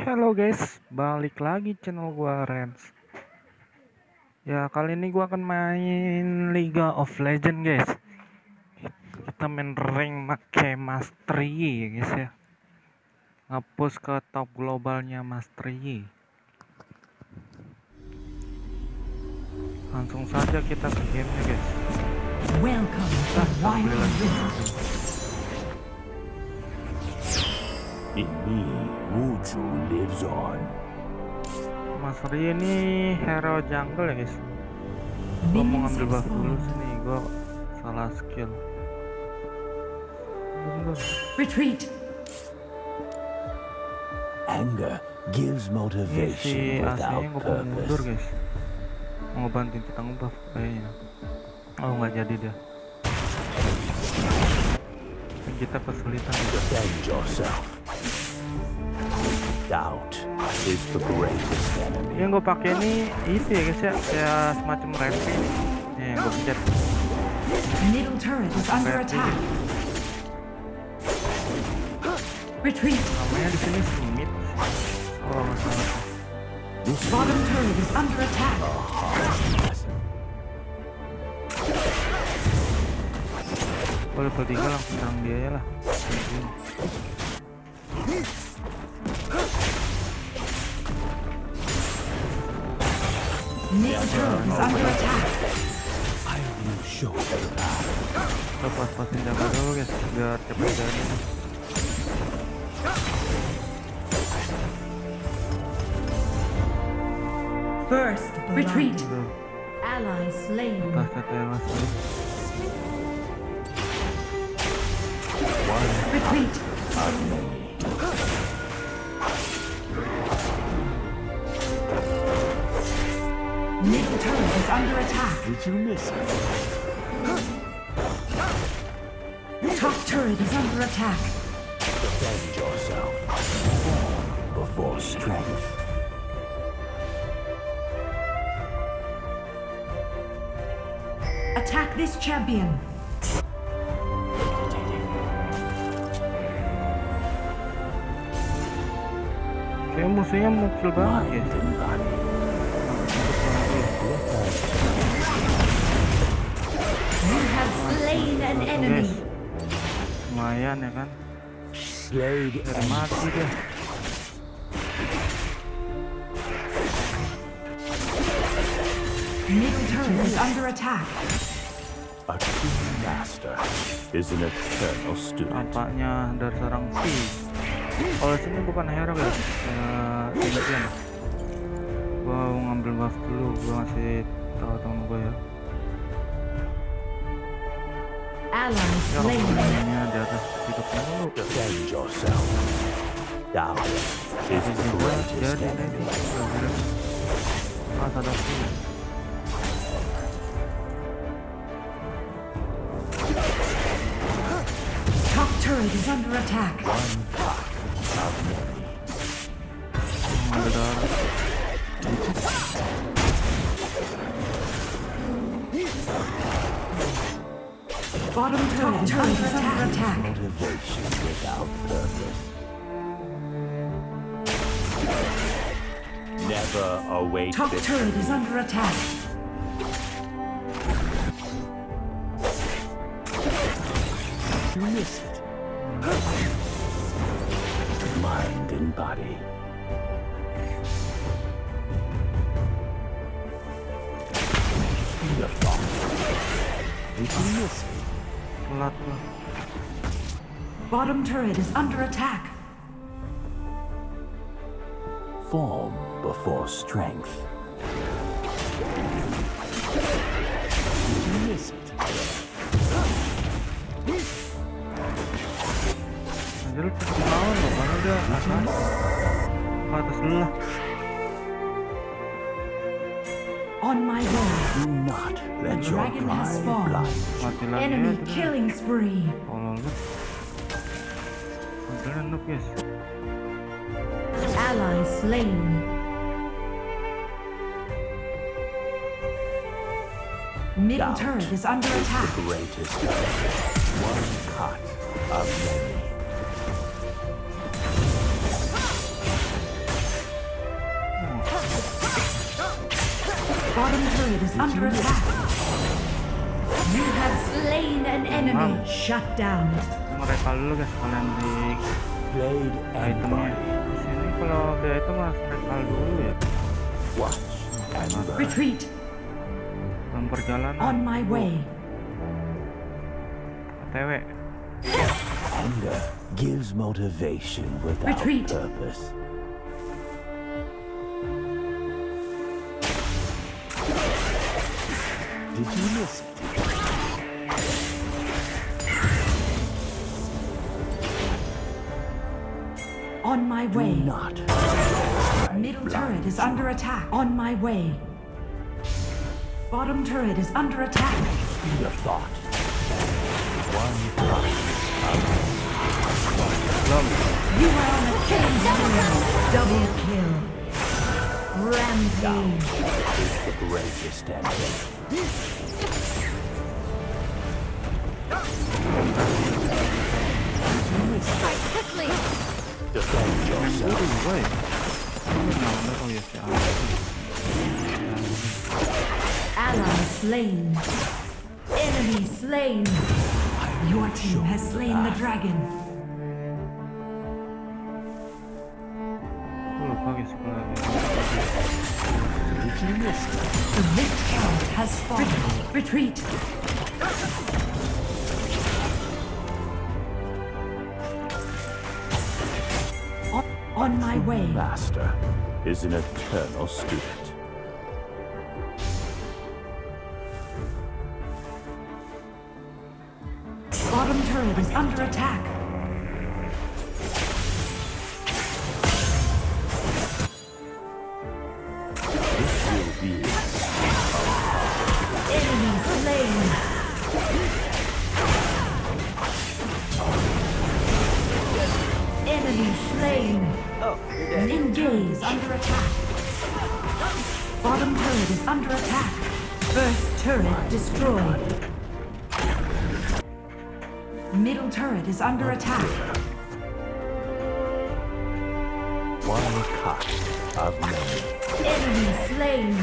Halo guys, balik lagi channel gua Rens. Ya kali ini gua akan main Liga of Legend guys. Kita main rank make Mastery ya guys ya. Ngepush ke top globalnya Mastery. Langsung saja kita ke gamenya guys. Welcome to Wild Rift. In me, Wuju lives on. Mastery ini hero jungle ya guys. Gua mau ngambil buff dulu sini, gua salah skill. Retreat. Anger gives Ini si motivation without AC-nya gua mau mundur purpose. guys. Mau bantuin kita ngebuff kayaknya. Oh nggak jadi dia. Kita kesulitan. Defend yourself. Doubt is the greatest enemy. Yang gue pakai ini isi ya guys ya, kayak semacam revy. Nih yang gue pencet. Middle turret is under Revy. attack. Retreat. Namanya di sini Smith. Oh nggak salah. Bottom turret is under attack. Gue level 3 langsung serang dia ya lah. Middle turret is under attack. I will show you that. Kita pas-pasin jaga dulu guys, biar cepet jadi. First retreat. Udah, Ally slain. tas tewas dulu. Retreat. Middle turret is under attack. Did you miss it? Top turret is under attack. Defend yourself. Before strength. Attack this champion. Kayak musuhnya mukil banget ya. Mind and body. You have slain an enemy. Guys, lumayan ya kan. Slayed Dari mati deh. Middle turret is under attack. a true master is an eternal student. Tampaknya dari seorang si. Kalau sini bukan hero guys, champion. Gua mau ngambil buff dulu, gua ngasih tahu temen gua ya. Ally Ya slain. ini di atas hidupnya dulu. Defend yourself. Doubt is the greatest Jadi enemy. pas ada sini. Top turret is under attack. One cut of many. Ada darah. Bottom turret is under attack. Motivation without purpose. Never await Top this. turret is under attack. You miss it. Mind and body. Beautiful. Did you miss it? Telat lah. Bottom turret is under attack. Form before strength. Did you miss it? Anjir cepet banget loh, kan udah atas. Atas dulu lah. On my way. Do not let your Dragon has pride spawned. blind. Mati lagi ya. Enemy Tuh. killing spree. Tolol lu. Ambilin noob guys. Ally slain. Middle Doubt turret is under The attack. greatest enemy. One cut of many. Bottom turret is under attack. You have slain an enemy. Shut down. Merekal dulu guys, kalian di Blade and itemnya. body. Di sini kalau di item harus merekal dulu ya. Watch and burn. Retreat. Dalam perjalanan. On my way. OTW. Anger gives motivation without Retreat. purpose. Did you miss it? On my Do way. not. Middle turret is under attack. On my way. Bottom turret is under attack. Speed of thought. One touch. You are on a killing spree. Double kill. Rampage. Is the greatest enemy. Strike quickly. Defend yourself. Oh ya si Alex. Ally slain. Enemy slain. Your team has slain the dragon. Aku lupa guys kalau Did you miss it? The Rift Herald has fallen. Retreat. On my way. Master is an eternal student. Bottom turret is under attack. This will be Enemy slain. Enemy slain. Engage under attack. Bottom turret is under attack. First turret destroyed. Middle turret is under attack. one cut of many. Enemy slain.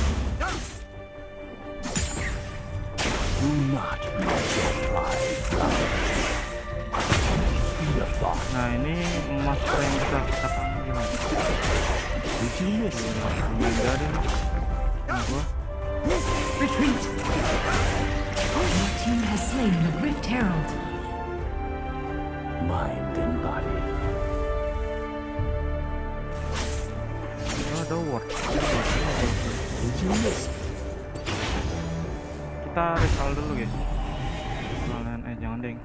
Do not let your pride die. Speed of thought. nah ini emas yang bisa kita panggil. Did you miss it? Mengajarin gua. Retreat. Your team has slain the Rift Herald. Mind and body. Ada ward. Did you miss it? Kita recall dulu guys. Kalian jangan deng.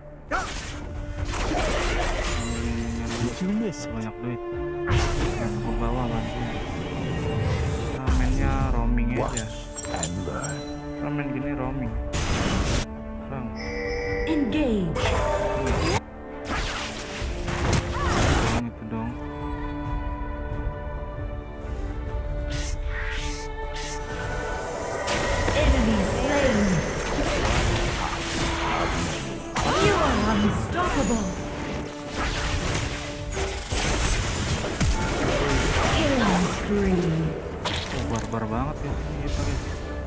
Did you miss it? Banyak duit. Yang ke bawah bantuin. Kita mainnya roaming aja. Watch and learn. Kita main gini roaming. Serang. Engage. Serang itu dong. Enemy slain. You are unstoppable. Killing spree. Barbar banget ya kita guys.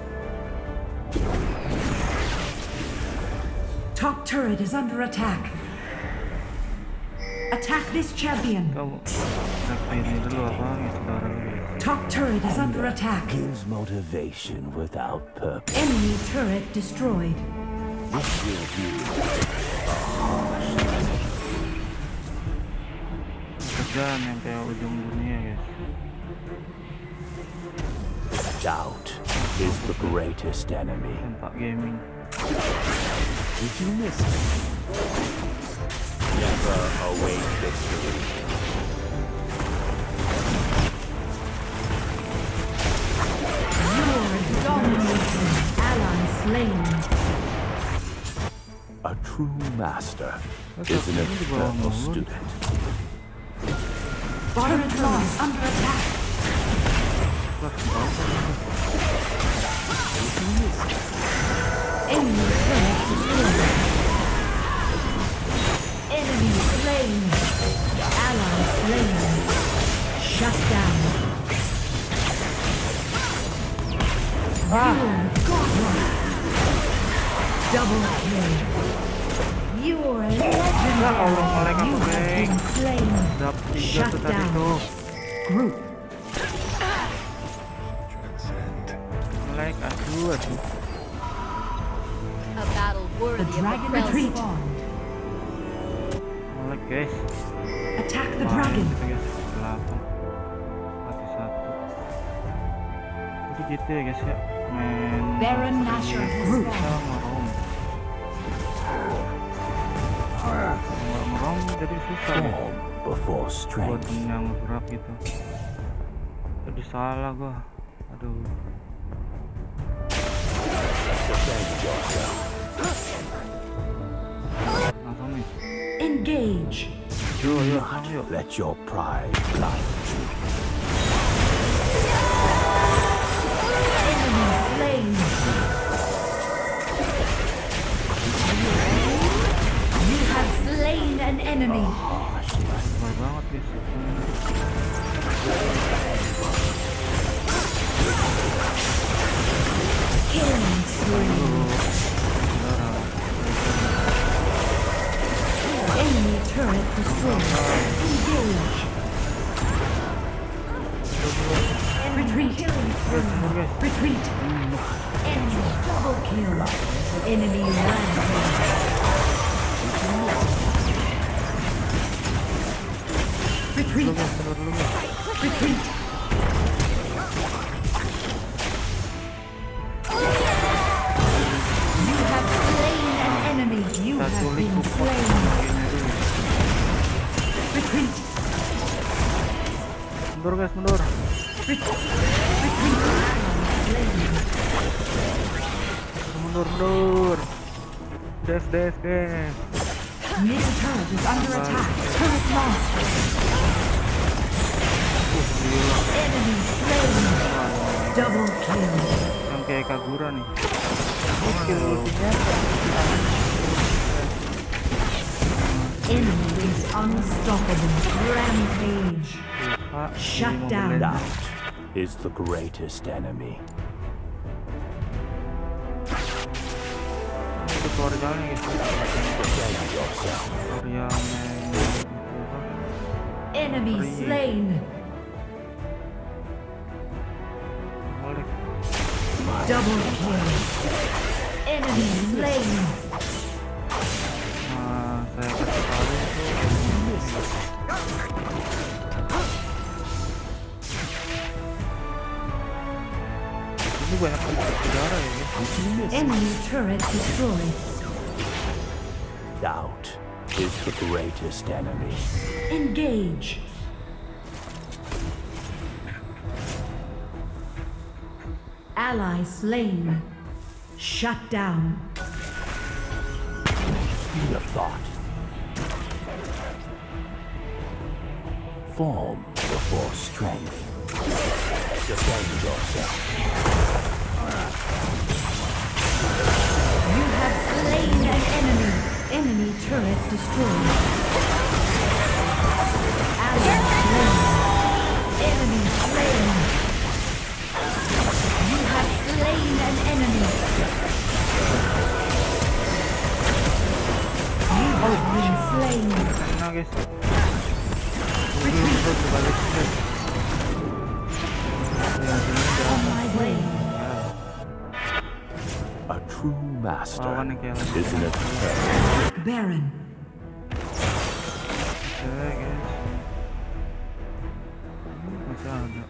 Top turret is under attack. Attack this champion. Kita lihat ini dulu apa ya saudara dulu ya. Top turret is under attack. Gives motivation without purpose. Enemy turret destroyed. This will be Kerjaan yang kayak ujung dunia guys. doubt is the greatest enemy. Tempat gaming. Did you miss it? Never await victory. You're dominating. Ally slain. A true master is an eternal student. Bottom turret is under attack. Enemy turret destroyed. Enemy slain. Ally slain. Shut down. Double kill. You're Ya Allah, ngelag legendary. aku, You have geng. been slain. Dapat 3 Shut tuh tadi down. tuh. Group. Ngelag, aduh. A battle The worthy of dragon the fell retreat. spawn. Ngelag, guys. Attack the Main dragon. gitu, guys. 8 mati 1. Jadi gitu ya guys ya, main Baron Nashor group. kita ngerom jadi susah ya Form before buat strength. yang berat gitu. Jadi salah gua, aduh. Defend yourself. Langsung nih, Engage. Do yuk, not yuk. let your pride blind you. Enemy slain. You have slain an enemy. Sabar banget guys. Killing spree. Enemy turret destroyed. Engage. Retreat. Guys, Retreat. Enemy double kill. Enemy rampage. Retreat. mundur dulu guys. Retreat. You have slain an enemy. You Kita have tulis been support slain. ini dulu. Retreat. Mundur guys, mundur. Retreat. Slain. Mundur. Des. Middle turret is under attack. Turret lost. Gila. Enemy slain. Double kill. Yang kayak Kagura nih. Skill ultinya Enemy is unstoppable. Rampage. Pak, Shut ini mau down. beli. Doubt is the greatest enemy. Itu tutorialnya guys. Defend yourself. Tutorialnya ini. Enemy Free. slain. Boleh. Double kill. Enemy slain. Nah, saya kasih tahu ini banyak saudara ya guys. Did you miss it? Enemy turret destroyed. Doubt is the greatest enemy. Engage. Ally slain. Shut down. Speed of thought. Form before strength. Defend yourself. You have slain an enemy. Enemy turret destroyed. Ally slain. Enemy slain. You have slain an enemy. You have been slain. Nah guys. Mundur berbalik guys. Ya, sini udah. On my way. A true master Lawan yang kayak lagi. is an eternal. Baron. Oke guys. Masih ada.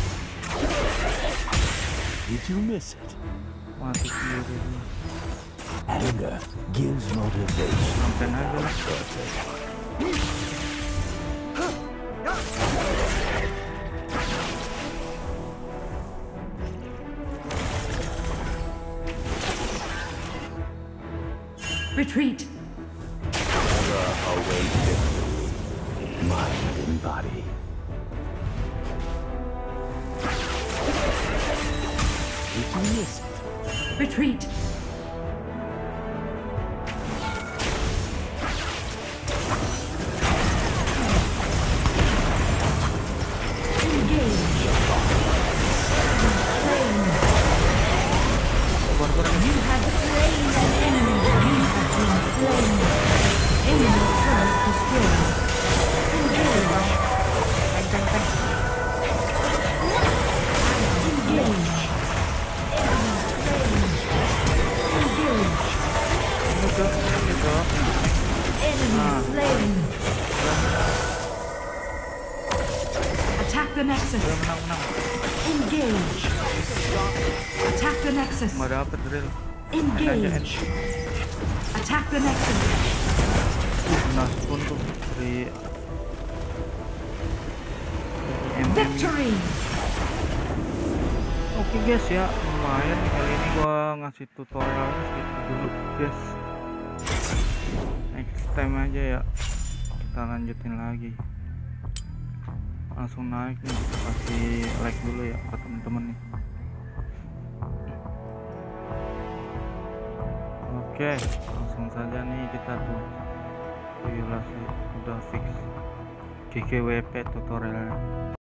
Did you miss it? Mati sendiri. Anger gives motivation. Sampai aja lah. Retreat. Away victory, mind and body. Did you miss it? Retreat. Engage. Slain. the Nexus. Udah menang. Engage. Attack the Nexus. Nggak dapet drill. Main aja Engage. Attack the Nexus. Nah pun tuh dari Victory. Oke guys ya, lumayan kali ini gua ngasih tutorial segitu dulu guys. Next time aja ya kita lanjutin lagi. Langsung naik nih, kita kasih like dulu ya buat temen-temen nih. Oke, langsung saja nih kita tuh. Gila sih, udah fix GGWP tutorialnya.